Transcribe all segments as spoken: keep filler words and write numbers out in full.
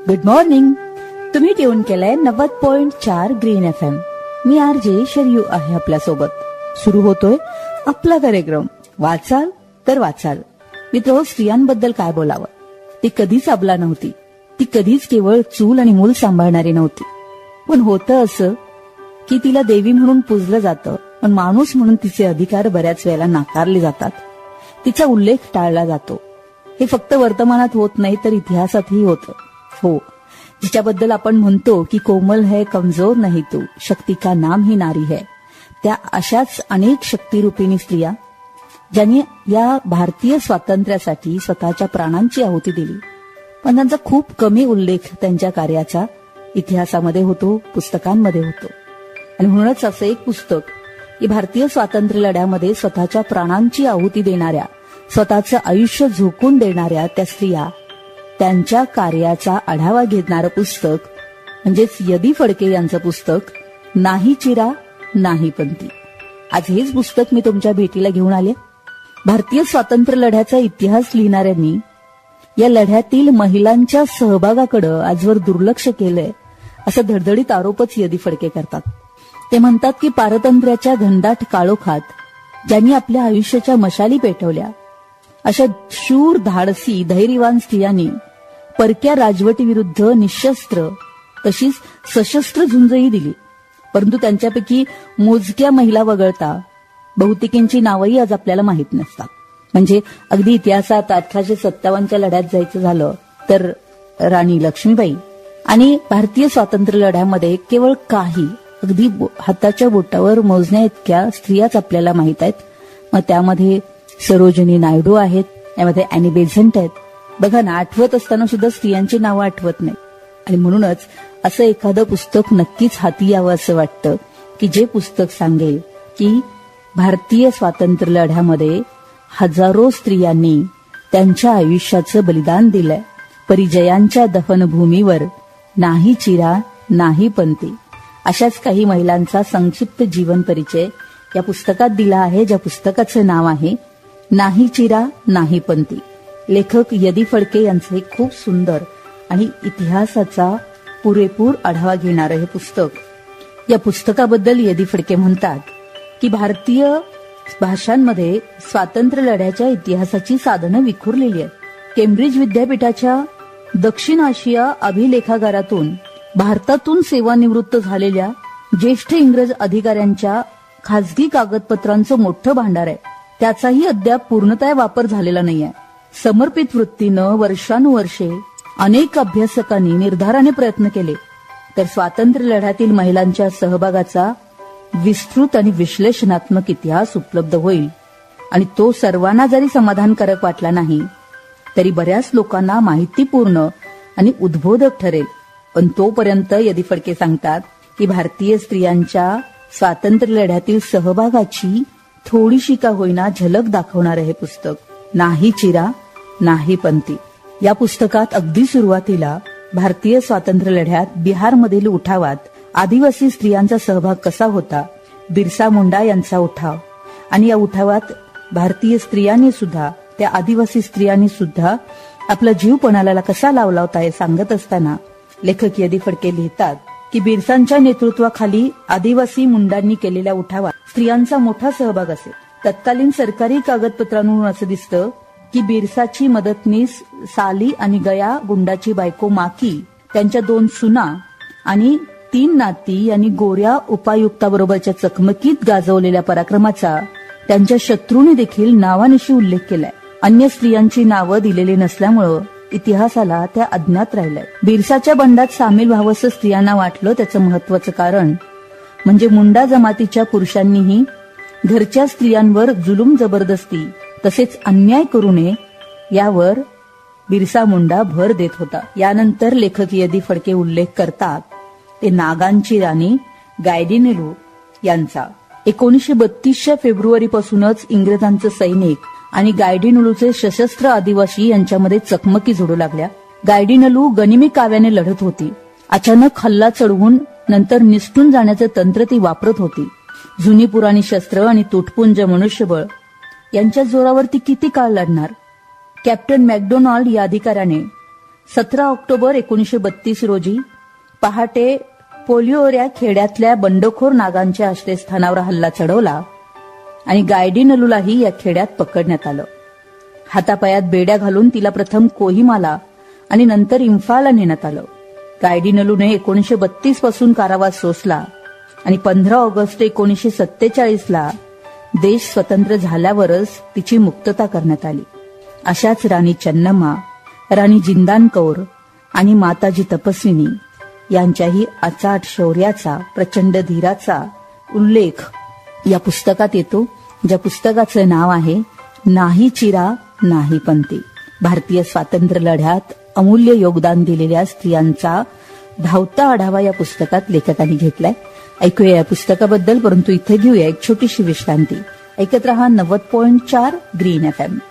Good morning. तुम्ही tune केलंय नव्वद पॉइंट चार ग्रीन एफ एम. मी आर जे शरयू आहे आपल्यासोबत. सुरू होतोय आपला कार्यक्रम वाचाल तर वाचाल. मित्र, स्त्रियांबद्दल काय बोलावं. ती कधीच अबला नव्हती. ती कधीच केवळ चूल आणि मूल सांभाळणारी नव्हती. पण होतं असं की तिला देवी म्हणून पूजलं जातं, पण माणूस म्हणून तिचे अधिकार बऱ्याच वेळेला नाकारले जातात. तिचा उल्लेख टाळला जातो. हे फक्त वर्तमानात होत नाही तर इतिहासातही होतं. हो, जिच्याबद्दल आपण म्हणतो की कोमल है कमजोर नहीं तू, शक्ती का नाम ही नारी है, त्या अशाच अनेक शक्तिरूपिणी स्त्रिया ज्यांनी या भारतीय स्वातंत्र्यासाठी स्वतःच्या प्राणांची आहुती दिली. पण त्यांचा खूप कमी उल्लेख त्यांच्या कार्याचा इतिहासामध्ये होतो, पुस्तकांमध्ये होतो. आणि म्हणूनच असं एक पुस्तक की भारतीय स्वातंत्र्य लढ्यामध्ये स्वतःच्या प्राणांची आहुती देणाऱ्या, स्वतःचं आयुष्य झोकून देणाऱ्या त्या स्त्रिया, त्यांच्या कार्याचा आढावा घेणारं पुस्तक म्हणजेच यदी फडके यांचं पुस्तक नाही चिरा नाही पंथी. आज हेच पुस्तक मी तुमच्या भेटीला घेऊन आले. भारतीय स्वातंत्र्य लढ्याचा इतिहास लिहिणाऱ्यांनी या लढ्यातील महिलांच्या सहभागाकडे आजवर दुर्लक्ष केलंय असं धडधडीत आरोपच यदी फडके करतात. ते म्हणतात की पारतंत्र्याच्या घनदाट काळोखात ज्यांनी आपल्या आयुष्याच्या मशाली पेटवल्या अशा शूर, धाडसी, धैर्यवान स्त्रियांनी परक्या राजवटीविरुद्ध निशस्त्र तशीच सशस्त्र झुंजही दिली. परंतु त्यांच्यापैकी मोजक्या महिला वगळता बहुतेकींची नावही आज आपल्याला माहीत नसतात. म्हणजे अगदी इतिहासात अठराशे सत्तावन्नच्या लढ्यात जायचं झालं तर राणी लक्ष्मीबाई आणि भारतीय स्वातंत्र्य लढ्यामध्ये केवळ काही अगदी हाताच्या बोटावर मोजण्या इतक्या स्त्रियाच आपल्याला माहीत आहेत. मग त्यामध्ये सरोजिनी नायडू आहेत, यामध्ये अॅनी बेझंट आहेत. बघा ना, आठवत असताना सुद्धा स्त्रियांची नावं आठवत नाही. आणि म्हणूनच असं एखादं पुस्तक नक्कीच हाती यावं असं वाटतं की जे पुस्तक सांगेल की भारतीय स्वातंत्र्य लढ्यामध्ये हजारो स्त्रियांनी त्यांच्या आयुष्याचं बलिदान दिलंय. परिजयांच्या दफनभूमीवर नाही चिरा नाही पंथी, अशाच काही महिलांचा संक्षिप्त जीवन परिचय या पुस्तकात दिला आहे, ज्या पुस्तकाचं नाव आहे नाही चिरा नाही पंथी. लेखक यदी फडके यांचं एक खूप सुंदर आणि इतिहासाचा पुरेपूर आढावा घेणारं हे पुस्तक. या पुस्तकाबद्दल यदी फडके म्हणतात की भारतीय भाषांमध्ये स्वातंत्र्य लढ्याच्या इतिहासाची साधनं विखुरलेली आहेत. केम्ब्रिज विद्यापीठाच्या दक्षिण आशिया अभिलेखागारातून भारतातून सेवानिवृत्त झालेल्या ज्येष्ठ इंग्रज अधिकाऱ्यांच्या खासगी कागदपत्रांचं मोठं भांडार आहे. त्याचाही अद्याप पूर्णतः वापर झालेला नाहीये. समर्पित वृत्तीनं वर्षानुवर्षे अनेक अभ्यासकांनी निर्धाराने प्रयत्न केले तर स्वातंत्र्य लढ्यातील महिलांच्या सहभागाचा विस्तृत आणि विश्लेषणात्मक इतिहास उपलब्ध होईल. आणि तो सर्वांना जरी समाधानकारक वाटला नाही तरी बऱ्याच लोकांना माहितीपूर्ण आणि उद्बोधक ठरेल. पण तोपर्यंत यदी फडके सांगतात की भारतीय स्त्रियांच्या स्वातंत्र्य लढ्यातील सहभागाची थोडीशी का होईना झलक दाखवणारं हे पुस्तक नाही चिरा नाही पंथी. या पुस्तकात अगदी सुरुवातीला भारतीय स्वातंत्र्य लढ्यात बिहारमधील उठावात आदिवासी स्त्रियांचा सहभाग कसा होता, बिरसा मुंडा यांचा उठाव आणि या उठावात भारतीय स्त्रियांनी सुद्धा, त्या आदिवासी स्त्रियांनी सुद्धा आपला जीव पणाला कसा लावला होता हे सांगत असताना लेखक यदी फडके लिहितात की बिरसांच्या नेतृत्वाखाली आदिवासी मुंडांनी केलेल्या उठावात स्त्रियांचा मोठा सहभाग असेल. तत्कालीन सरकारी कागदपत्रांवरून असं दिसतं की बिरसाची मदतनीस साली आणि गया गुंडाची बायको माकी, त्यांच्या दोन सुना आणि तीन नाती आणि गोऱ्या उपायुक्ताबरोबरच्या चकमकीत गाजवलेल्या पराक्रमाचा त्यांच्या शत्रूने देखील नावानिशी उल्लेख केलाय. अन्य स्त्रियांची नावं दिलेली नसल्यामुळं इतिहासाला त्या अज्ञात राहिल्या. बिरसाच्या बंडात सामील व्हावंसं स्त्रियांना वाटलं. त्याचं महत्वाचं कारण म्हणजे मुंडा जमातीच्या पुरुषांनीही घरच्या स्त्रियांवर जुलूम जबरदस्ती तसेच अन्याय करू नये यावर बिरसा मुंडा भर देत होता. यानंतर लेखक यदी फडके उल्लेख करतात ते नागांची राणी गायडिनेलू यांचा. एकोणीसशे बत्तीसच्या फेब्रुवारीपासूनच इंग्रजांचं सैनिक आणि गायडिनलूचे सशस्त्र आदिवासी यांच्यामध्ये चकमकी झोडू लागल्या. गायडिनलू गनिमी काव्याने लढत होती. अचानक हल्ला चढवून नंतर निसटून जाण्याचं तंत्र ती वापरत होती. जुनी पुराणी शस्त्र आणि तुटपुंज मनुष्यबळ यांच्या जोरावर ती किती काळ लढणार. कॅप्टन मॅकडोनाल्ड या अधिकाऱ्याने सतरा ऑक्टोबर एकोणीसशे बत्तीस रोजी पहाटे पोलिओऱ्या खेड्यातल्या बंडखोर नागांच्या आश्रयस्थानावर हल्ला चढवला आणि गायडी नलूलाही या खेड्यात पकडण्यात आलं. हातापायात बेड्या घालून तिला प्रथम कोहिमाला आणि नंतर इम्फालला नेण्यात आलं. गायडी नलूने एकोणीसशे बत्तीस पासून कारावास सोसला आणि पंधरा ऑगस्ट एकोणीसशे सत्तेचाळीस ला देश स्वतंत्र झाल्यावरच तिची मुक्तता करण्यात आली. अशाच राणी चन्नम्मा, राणी जिंदान कौर आणि माताजी तपस्विनी यांच्याही अचाट शौर्याचा, प्रचंड धीराचा उल्लेख या पुस्तकात येतो, ज्या पुस्तकाचं नाव आहे नाही चिरा नाही पंथी. भारतीय स्वातंत्र्य लढ्यात अमूल्य योगदान दिलेल्या स्त्रियांचा धावता आढावा या पुस्तकात लेखकांनी घेतलाय. ऐकूया या पुस्तकाबद्दल, परंतु इथे घेऊया एक छोटीशी विश्रांती. ऐकत रहा नव्वद पॉइंट चार green F M.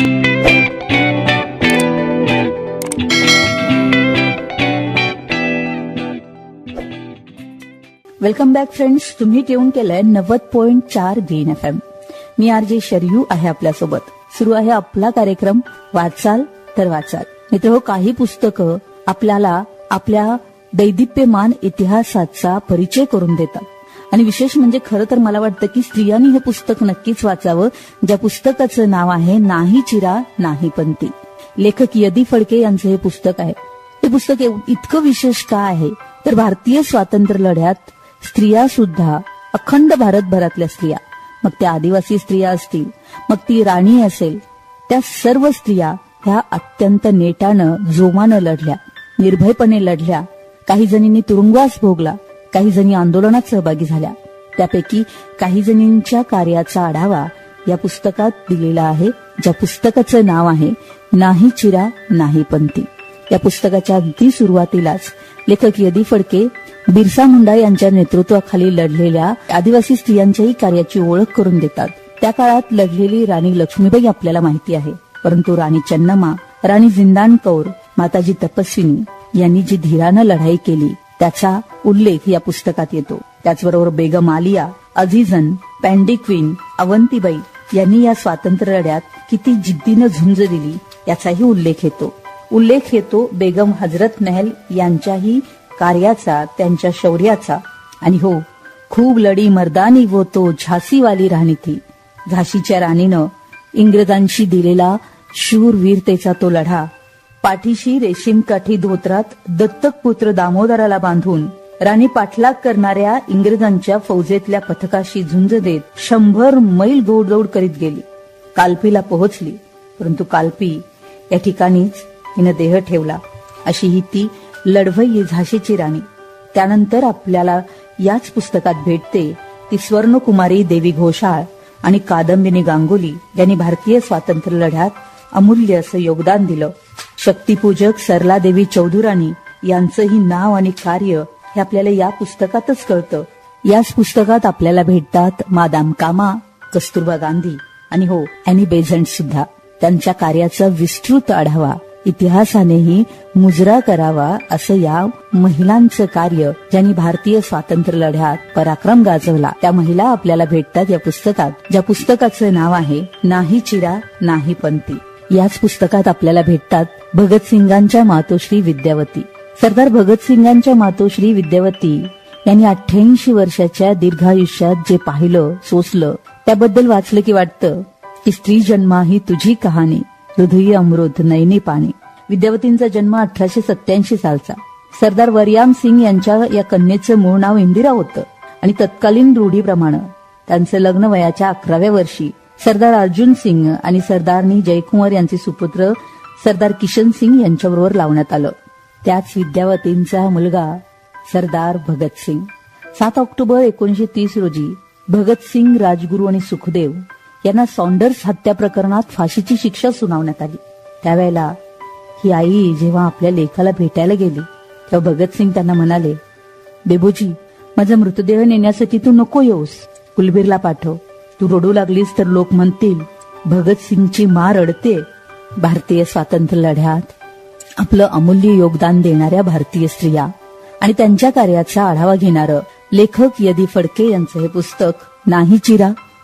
Welcome back friends. तुम्ही ट्यून केलंय नव्वद पॉइंट चार ग्रीन एफ एम. मी आर जे शरयू आहे आपल्यासोबत. सुरू आहे आपला कार्यक्रम वाचाल तर वाचाल. मित्र, काही पुस्तकं आपल्याला आपल्या दैदिप्यमान इतिहासाचा परिचय करून देतात आणि विशेष म्हणजे खरं तर मला वाटतं की स्त्रियांनी हे पुस्तक नक्कीच वाचावं, ज्या पुस्तकाचं नाव आहे नाही चिरा नाही पंथी. लेखक यदी फडके यांचं हे पुस्तक आहे. हे पुस्तक इतकं विशेष का आहे तर भारतीय स्वातंत्र्य लढ्यात स्त्रिया सुद्धा, अखंड भारतभरातल्या स्त्रिया, मग त्या आदिवासी स्त्रिया असतील, मग ती राणी असेल, त्या सर्व स्त्रिया ह्या अत्यंत नेटानं, जोमानं लढल्या, निर्भयपणे लढल्या. काही जणींनी तुरुंगवास भोगला, काही जणी आंदोलनात सहभागी झाल्या. त्यापैकी काही जणींच्या कार्याचा आढावा या पुस्तकात दिलेला आहे, ज्या पुस्तकाचं नाव आहे नाही चिरा नाही पंथी. या पुस्तकाच्या अगदी सुरुवातीलाच लेखक यदी फडके बिरसा मुंडा यांच्या नेतृत्वाखाली लढलेल्या आदिवासी स्त्रियांच्याही कार्याची ओळख करून देतात. त्या काळात लढलेली राणी लक्ष्मीबाई आपल्याला माहिती आहे, परंतु राणी चन्नम्मा, राणी जिंदान कौर, माताजी तपस्विनी यांनी जी धीरानं लढाई केली त्याचा उल्लेख या पुस्तकात येतो. त्याचबरोबर बेगम आलिया, अझीजन, पॅन्डी क्वीन, अवंतीबाई यांनी या स्वातंत्र्य लढ्यात किती जिद्दीनं झुंज दिली याचाही उल्लेख येतो. उल्लेख येतो बेगम हजरत महल यांच्याही कार्याचा, त्यांच्या शौर्याचा. आणि हो, खूप लढी मर्दानी वो तो झाशीवाली राणी थी. झाशीच्या राणीनं इंग्रजांशी दिलेला शूरवीरतेचा तो लढा, पाठीशी रेशीम काठी धोत्रात दत्तक पुत्र दामोदराला बांधून राणी पाठलाग करणाऱ्या इंग्रजांच्या फौजेतल्या पथकाशी झुंज देत शंभर मैल गोडदौड करीत गेली. कालपीला पोहोचली, परंतु कालपी या ठिकाणीच हिनं देह ठेवला. अशी ही ती लढवय्यी झाशीची राणी. त्यानंतर आपल्याला याच पुस्तकात भेटते ती स्वर्णकुमारी देवी घोषाळ आणि कादंबिनी गांगुली यांनी भारतीय स्वातंत्र्य लढ्यात अमूल्य असं योगदान दिलं. शक्तीपूजक सरलादेवी चौधुराणी यांचंही नाव आणि कार्य हे आपल्याला या पुस्तकातच कळतं. याच पुस्तकात आपल्याला भेटतात मादाम कामा, कस्तुरबा गांधी आणि हो अॅनी बेझंट सुद्धा. त्यांच्या कार्याचा विस्तृत आढावा इतिहासानेही मुजरा करावा असं या महिलांचं कार्य, ज्यांनी भारतीय स्वातंत्र्य लढ्यात पराक्रम गाजवला, त्या महिला आपल्याला भेटतात या पुस्तकात, ज्या पुस्तकाचं नाव आहे नाही चिरा नाही पंथी. याच पुस्तकात आपल्याला भेटतात भगतसिंगांच्या मातोश्री विद्यावती. सरदार भगतसिंगांच्या मातोश्री विद्यावती यांनी अठ्ठ्याऐंशी वर्षाच्या दीर्घायुष्यात जे पाहिलं, सोसलं, त्याबद्दल वाचलं की वाटतं की स्त्री जन्मा ही तुझी कहाणी, हृदयी अमृत नयनी पाणी. विद्यावतींचा जन्म अठराशे सत्याऐंशी सालचा. सरदार वरयाम सिंग यांच्या या कन्येचं मूळ नाव इंदिरा होतं आणि तत्कालीन रूढीप्रमाणे त्यांचं लग्न वयाच्या अकराव्या वर्षी सरदार अर्जुन सिंग आणि सरदारनी जयकुमार यांचे सुपुत्र सरदार किशन सिंग यांच्याबरोबर लावण्यात आलं. त्याच विद्यावतींचा मुलगा सरदार भगतसिंग. सात ऑक्टोबर एकोणीसशे तीस रोजी भगतसिंग, राजगुरू आणि सुखदेव यांना सॉन्डर्स हत्या प्रकरणात फाशीची शिक्षा सुनावण्यात आली. त्यावेळेला ही आई जेव्हा आपल्या लेकाला भेटायला गेली तेव्हा भगतसिंग त्यांना म्हणाले, बेबोजी, माझा मृतदेह नेण्यासाठी तू नको येऊस, कुलबीरला पाठव. तू रडू लागलीस तर लोक म्हणतील भगतसिंगची मा रडते. भारतीय स्वातंत्र्य लढ्यात आपलं अमूल्य योगदान देणाऱ्या भारतीय स्त्रिया आणि त्यांच्या कार्याचा आढावा घेणारं लेखक यदी फडके यांचं हे पुस्तक नाही चिरा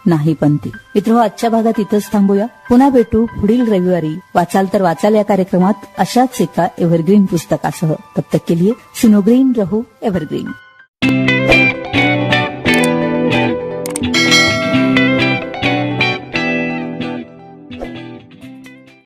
नाही पंथी. मित्र हो, आजच्या भागात इथंच थांबूया. पुन्हा भेटू पुढील रविवारी वाचाल तर वाचाल या कार्यक्रमात अशाच एका एव्हरग्रीन पुस्तकासह. तब तक के लिए सुनो ग्रीन, रहो एव्हरग्रीन.